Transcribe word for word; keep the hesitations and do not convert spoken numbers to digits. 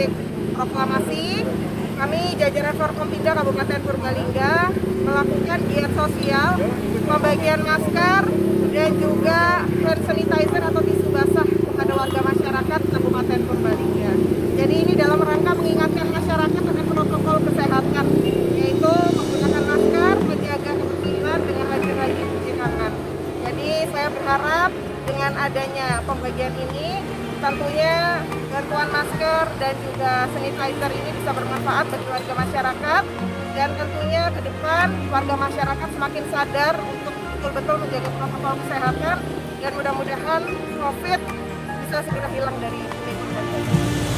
titik proklamasi, kami jajaran Forkompinda Kabupaten Purbalingga melakukan giat sosial, pembagian masker dan juga hand sanitizer atau tisu basah kepada warga masyarakat Kabupaten Purbalingga. Jadi ini dalam rangka mengingatkan masyarakat akan protokol kesehatan, yaitu menggunakan masker, menjaga kebersihan dengan rajin-rajin cuci tangan. Jadi saya berharap dengan adanya pembagian ini, tentunya bantuan masker dan juga sanitizer ini bisa bermanfaat bagi warga masyarakat, dan tentunya ke depan warga masyarakat semakin sadar untuk betul-betul menjaga protokol kesehatan, dan mudah-mudahan COVID bisa segera hilang dari Indonesia.